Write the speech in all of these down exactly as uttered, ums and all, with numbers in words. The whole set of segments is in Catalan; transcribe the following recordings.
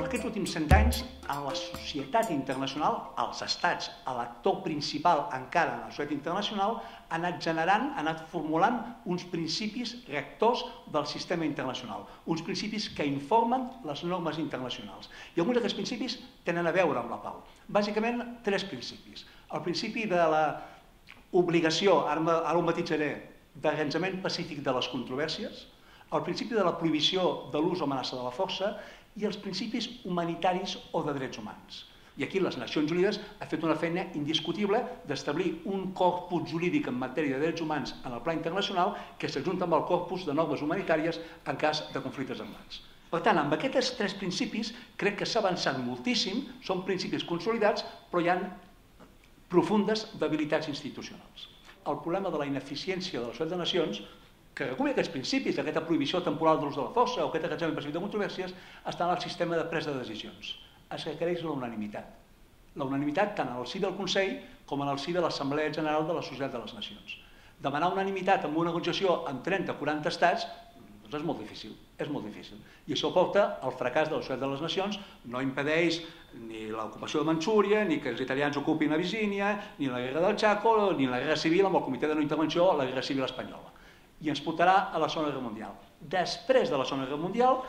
aquests últims cent anys, en la societat internacional, els estats, l'actor principal encara en la societat internacional, ha anat generant, ha anat formulant uns principis rectors del sistema internacional, uns principis que informen les normes internacionals. I alguns d'aquests principis tenen a veure amb la pau. Bàsicament, tres principis. El principi de l'obligació, ara ho matitzaré, d'arranjament pacífic de les controvèrsies, el principi de la prohibició de l'ús o amenaça de la força i els principis humanitaris o de drets humans. I aquí les Nacions Unides ha fet una feina indiscutible d'establir un corpus jurídic en matèria de drets humans en el pla internacional que s'ajunta amb el corpus de normes humanitàries en cas de conflictes armats. Per tant, amb aquests tres principis crec que s'ha avançat moltíssim, són principis consolidats, però hi ha profundes debilitats institucionals. El problema de la ineficiència de la Societat de Nacions, que recull aquests principis, aquesta prohibició temporal de l'ús de la força o aquest arranjament pacífic de controvèrsies, està en el sistema de presa de decisions. Es requereix la unanimitat. La unanimitat tant en el si del Consell com en el si de l'Assemblea General de la Societat de les Nacions. Demanar unanimitat en una negociació amb trenta o quaranta estats doncs és molt difícil, és molt difícil. I això porta al fracàs de la Societat de les Nacions, no impedeix ni l'ocupació de Manxúria, ni que els italians ocupin Abissínia, ni la guerra del Chaco, ni la guerra civil amb el Comitè de no intervenció, la guerra civil espanyola. I ens portarà a la Segona Guerra Mundial. Després de la Segona Guerra Mundial,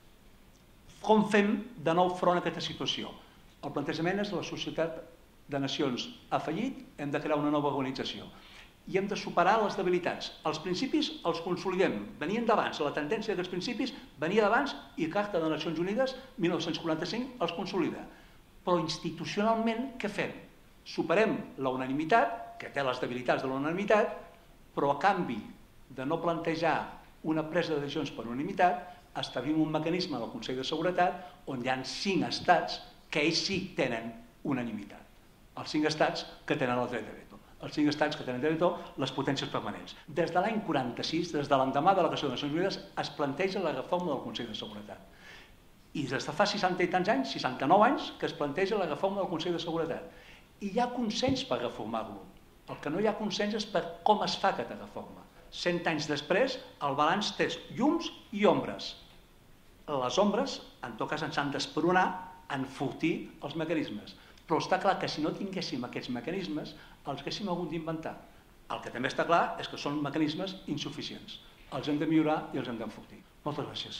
com fem de nou front a aquesta situació? El plantejament és que la Societat de Nacions ha fallit, hem de crear una nova organització. I hem de superar les debilitats. Els principis els consolidem. Venien d'abans, la tendència d'aquests principis venia d'abans i Carta de Nacions Unides, mil nou-cents quaranta-cinc, els consolida. Però institucionalment, què fem? Superem la unanimitat, que té les debilitats de la unanimitat, però a canvi de no plantejar una presa de decisions per unanimitat, establim un mecanisme del Consell de Seguretat on hi ha cinc estats que ells sí tenen unanimitat. Els cinc estats que tenen el dret de veto. Els cinc estats que tenen dret de veto, les potències permanents. Des de l'any quaranta-sis, des de l'endemà de la creació de les Nacions Unides, es planteja la reforma del Consell de Seguretat. I des de fa seixanta i tants anys, seixanta-nou anys, que es planteja la reforma del Consell de Seguretat. I hi ha consens per reformar-lo. El que no hi ha consens és per com es fa aquesta reforma. Cent anys després, el balanç té llums i ombres. Les ombres, en tot cas, ens han d'esperonar a enfortir els mecanismes. Però està clar que si no tinguéssim aquests mecanismes, els haguéssim hagut d'inventar. El que també està clar és que són mecanismes insuficients. Els hem de millorar i els hem d'enfortir. Moltes gràcies.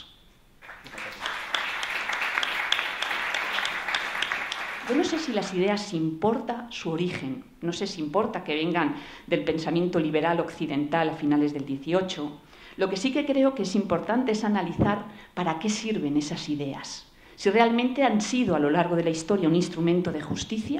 Yo no sé si las ideas importa su origen, no sé si importa que vengan del pensamiento liberal occidental a finales del dieciocho. Lo que sí que creo que es importante es analizar para qué sirven esas ideas. Si realmente han sido a lo largo de la historia un instrumento de justicia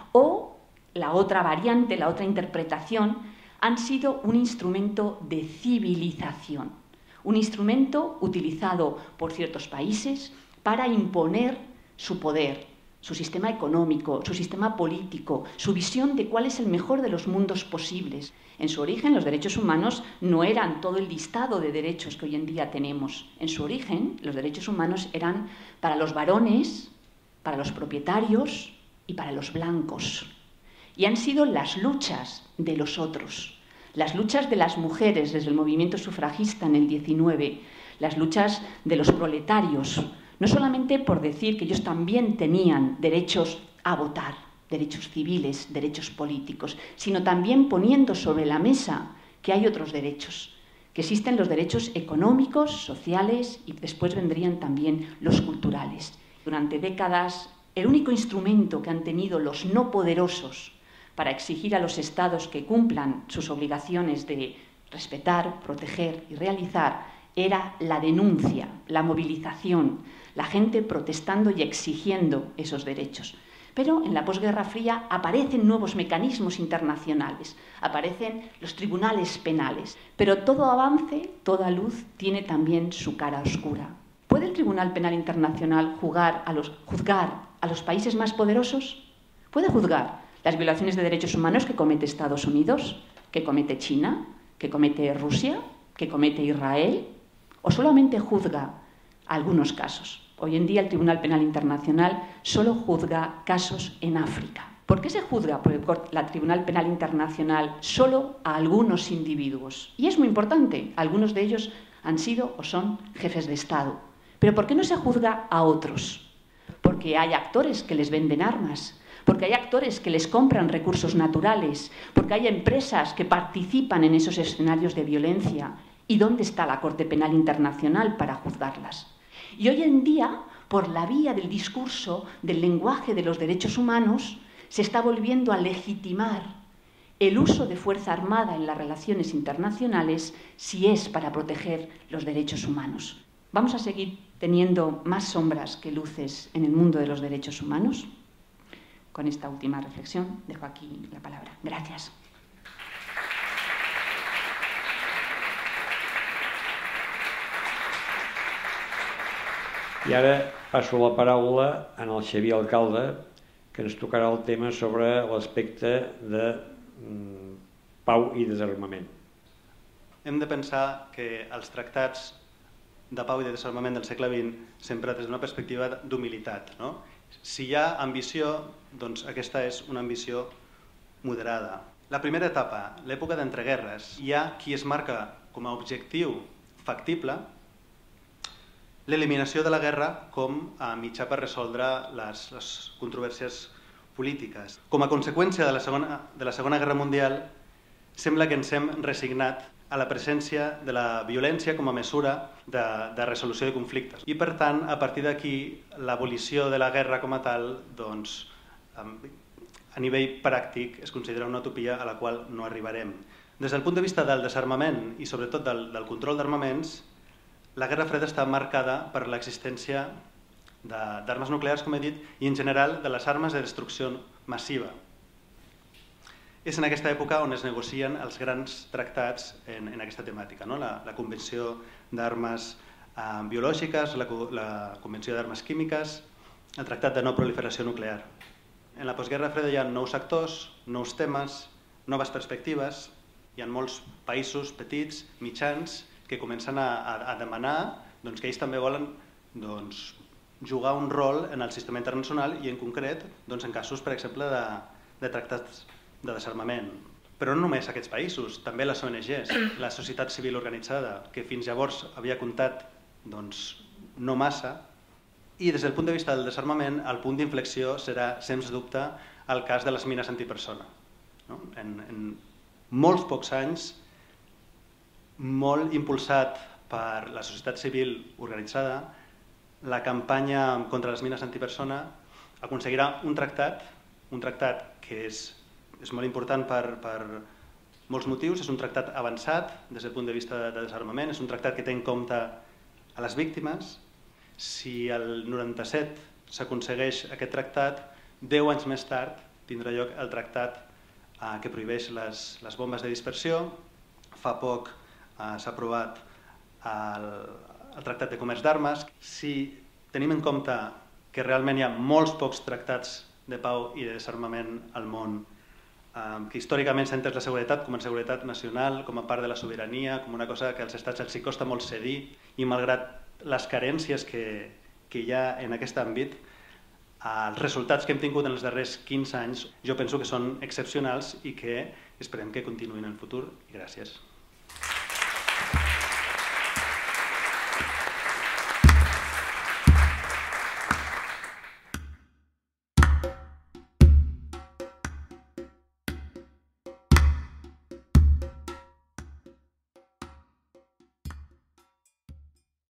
o la otra variante, la otra interpretación, han sido un instrumento de civilización. Un instrumento utilizado por ciertos países para imponer su poder, su sistema económico, su sistema político, su visión de cuál es el mejor de los mundos posibles. En su origen, los derechos humanos no eran todo el listado de derechos que hoy en día tenemos. En su origen, los derechos humanos eran para los varones, para los propietarios y para los blancos. Y han sido las luchas de los otros, las luchas de las mujeres desde el movimiento sufragista en el diecinueve, las luchas de los proletarios, no solamente por decir que ellos también tenían derechos a votar, derechos civiles, derechos políticos, sino también poniendo sobre la mesa que hay otros derechos, que existen los derechos económicos, sociales y después vendrían también los culturales. Durante décadas, el único instrumento que han tenido los no poderosos para exigir a los estados que cumplan sus obligaciones de respetar, proteger y realizar era la denuncia, la movilización, la gente protestando y exigiendo esos derechos. Pero en la posguerra fría aparecen nuevos mecanismos internacionales, aparecen los tribunales penales. Pero todo avance, toda luz, tiene también su cara oscura. ¿Puede el Tribunal Penal Internacional juzgar a los, juzgar a los países más poderosos? ¿Puede juzgar las violaciones de derechos humanos que comete Estados Unidos, que comete China, que comete Rusia, que comete Israel? ¿O solamente juzga algunos casos? Hoy en día el Tribunal Penal Internacional solo juzga casos en África. ¿Por qué se juzga por el Tribunal Penal Internacional solo a algunos individuos? Y es muy importante, algunos de ellos han sido o son jefes de Estado. Pero ¿por qué no se juzga a otros? porque hay actores que les venden armas, porque hay actores que les compran recursos naturales, porque hay empresas que participan en esos escenarios de violencia. ¿Y dónde está la Corte Penal Internacional para juzgarlas? Y hoy en día, por la vía del discurso, del lenguaje de los derechos humanos, se está volviendo a legitimar el uso de fuerza armada en las relaciones internacionales si es para proteger los derechos humanos. ¿Vamos a seguir teniendo más sombras que luces en el mundo de los derechos humanos? Con esta última reflexión dejo aquí la palabra. Gracias. I ara passo la paraula al Xavier Alcalde, que ens tocarà el tema sobre l'aspecte de mm, pau i desarmament. Hem de pensar que els tractats de pau i de desarmament del segle vint sempre des d'una perspectiva d'humilitat, no? Si hi ha ambició, doncs aquesta és una ambició moderada. La primera etapa, l'època d'entreguerres, hi ha qui es marca com a objectiu factible l'eliminació de la guerra com a mitjà per resoldre les, les controvèrsies polítiques. Com a conseqüència de la, segona, de la Segona Guerra Mundial, sembla que ens hem resignat a la presència de la violència com a mesura de, de resolució de conflictes. I per tant, a partir d'aquí, l'abolició de la guerra com a tal, doncs, a nivell pràctic, es considera una utopia a la qual no arribarem. Des del punt de vista del desarmament i sobretot del, del control d'armaments, la Guerra Freda està marcada per l'existència d'armes nuclears, com he dit, i en general de les armes de destrucció massiva. És en aquesta època on es negocien els grans tractats en, en aquesta temàtica, no? la, la Convenció d'Armes eh, Biològiques, la, la Convenció d'Armes Químiques, el Tractat de No Proliferació Nuclear. En la postguerra freda hi ha nous actors, nous temes, noves perspectives. Hi ha molts països petits, mitjans, que comencen a, a, a demanar doncs, que ells també volen doncs, jugar un rol en el sistema internacional i en concret doncs, en casos, per exemple, de, de tractats de desarmament. Però no només aquests països, també les O N Ges, la societat civil organitzada, que fins llavors havia comptat doncs, no massa, i des del punt de vista del desarmament, el punt d'inflexió serà, sens dubte, el cas de les mines antipersona. No? En, en molts pocs anys, molt impulsat per la societat civil organitzada, la campanya contra les mines antipersona aconseguirà un tractat, un tractat que és, és molt important per, per molts motius, és un tractat avançat des del punt de vista de desarmament, és un tractat que té en compte a les víctimes. Si el noranta-set s'aconsegueix aquest tractat, deu anys més tard tindrà lloc el tractat eh, que prohibeix les, les bombes de dispersió. Fa poc eh, s'ha aprovat el, el Tractat de Comerç d'Armes. Si tenim en compte que realment hi ha molts pocs tractats de pau i de desarmament al món, eh, que històricament s'ha entès la seguretat com a seguretat nacional, com a part de la sobirania, com una cosa que als estats els costa molt cedir, i malgrat les carències que, que hi ha en aquest àmbit, els resultats que hem tingut en els darrers quinze anys jo penso que són excepcionals i que esperem que continuïn en el futur. Gràcies.